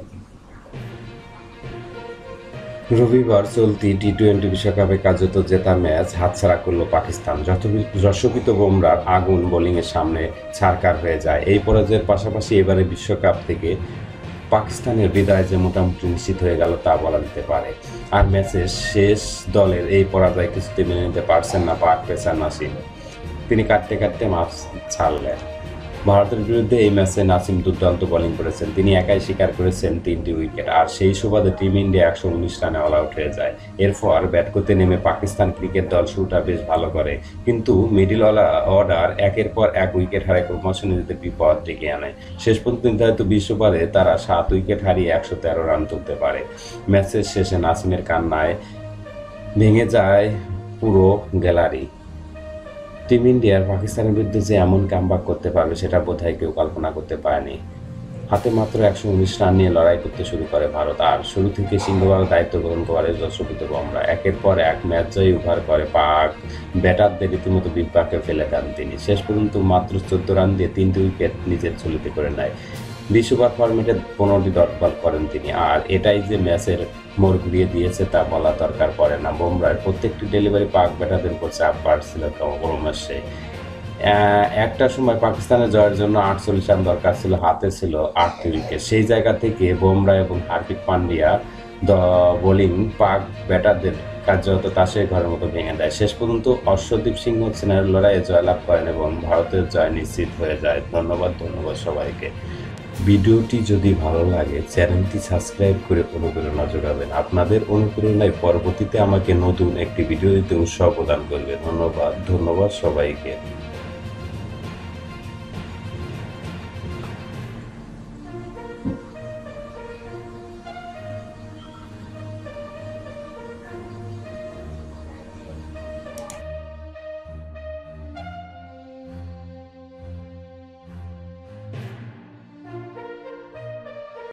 রবিবার চলতি টি-20 বিশ্বকাপে কার্যত জেতা ম্যাচ হাতছাড়া করল পাকিস্তান। যশোভিত বুমরার আগুন বোলিংয়ের সামনে ছারখার হয়ে যায়। এই পরাজয়ের পাশাপাশি এবারে বিশ্বকাপ থেকে পাকিস্তানের বিদায় যে মোটামুটি নিশ্চিত হয়ে গেল তা বলা যেতে পারে। আর ম্যাচের শেষ দলের এই পরাজয় কিছুতেই মেনে নিতে পারছেন না পাক পেসার নাসিম। তিনি কাটতে কাটতে মাঠ ছাড়লেন। ভারতের বিরুদ্ধে এই ম্যাচে নাসিম দুর্দান্ত বোলিং করেছেন। তিনি একাই শিকার করেছেন 3টি উইকেট। আর সেই সুবাদে টিম ইন্ডিয়া 119 রানে অল আউট হয়ে যায়। এরপর ব্যাট করতে নেমে পাকিস্তান ক্রিকেট দল শুরুটা বেশ ভালো করে, কিন্তু মিডল অর্ডার একের পর এক উইকেট হারিয়ে ক্রমশ নিজেদের বিপদ ডেকে আনে। শেষ পর্যন্ত নির্ধারিত 20 ওভারে তারা 7 উইকেট হারিয়ে 113 রান তুলতে পারে। ম্যাচের শেষে নাসিমের কান্নায় ভেঙে যায় পুরো গ্যালারি। টিম ইন্ডিয়ার পাকিস্তানের বিরুদ্ধে যে এমন কামব্যাক করতে পারবে সেটা বোধহয় কেউ কল্পনা করতে পারেনি। হাতে মাত্র 119 রান নিয়ে লড়াই করতে শুরু করে ভারত। আর শুরু থেকে সিংহভাগ দায়িত্ব গ্রহণ করে যশোভিত বুমরা। একের পর এক ম্যাচ জয়ী ওভার করে পাক ব্যাটারদের রীতিমতো বিপাকে ফেলে দেন তিনি। শেষ পর্যন্ত মাত্র 14 রান দিয়ে 3টি উইকেট নিজের ঝুলিতে করে নেয়। 20 ওভার ফরম্যাটে 15টি ডট বল করেন তিনি। আর এটাই যে ম্যাচের মোড় ঘুরিয়ে দিয়েছে তা বলা দরকার পড়ে না। বুমরার প্রত্যেকটি ডেলিভারি পাক ব্যাটারদের উপর চাপ বাড়ছিল ক্রমশই। একটা সময় পাকিস্তানের জয়ের জন্য 48 রান দরকার ছিল, হাতে ছিল 8টি উইকেট। সেই জায়গা থেকে বুমরা এবং হার্দিক পান্ডিয়া বোলিং পাক ব্যাটারদের কার্যত তাসের ঘরের মতো ভেঙে দেয়। শেষ পর্যন্ত অর্শদীপ সিংহ সেনার লড়াইয়ে জয়লাভ করেন এবং ভারতের জয় নিশ্চিত হয়ে যায়। ধন্যবাদ সবাইকে। ভিডিওটি যদি ভালো লাগে চ্যানেলটি সাবস্ক্রাইব করে অনুপ্রেরণা যোগাবেন। আপনাদের অনুপ্রেরণায় পরবর্তীতে আমাকে নতুন একটি ভিডিও দিতে উৎসাহ প্রদান করবে। ধন্যবাদ সবাইকে।